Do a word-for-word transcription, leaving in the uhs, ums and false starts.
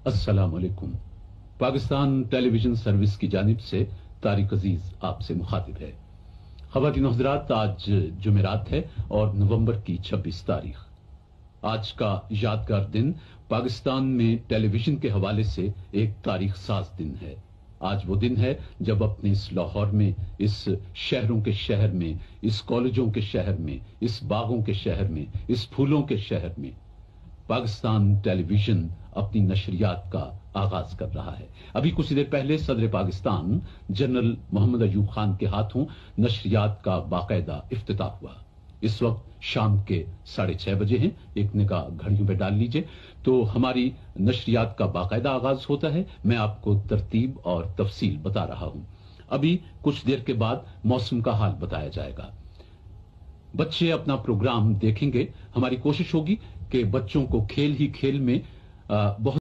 अस्सलाम वालेकुम। Pakistan television service की जानिब से तारिक अजीज आपसे मुखातिब है। ख़वातीन और हज़रात, आज जुमेरात है और नवंबर की छब्बीस तारीख। आज का यादगार दिन पाकिस्तान में टेलीविजन के हवाले से एक तारीख साज दिन है। आज वो दिन है जब अपने इस लाहौर में, इस शहरों के शहर में, इस कॉलेजों के शहर में, इस बागों के शहर में, इस फूलों के शहर में पाकिस्तान टेलीविजन अपनी नशरियात का आगाज कर रहा है। अभी कुछ देर पहले सदर पाकिस्तान जनरल मोहम्मद अयूब खान के हाथों नशरियात का बाकायदा इफ्तिताह हुआ। इस वक्त शाम के साढ़े छह बजे हैं। एक निगाह घड़ियों पे डाल लीजिए तो हमारी नशरियात का बाकायदा आगाज होता है। मैं आपको तरतीब और तफसील बता रहा हूं। अभी कुछ देर के बाद मौसम का हाल बताया जाएगा। बच्चे अपना प्रोग्राम देखेंगे। हमारी कोशिश होगी कि बच्चों को खेल ही खेल में बहुत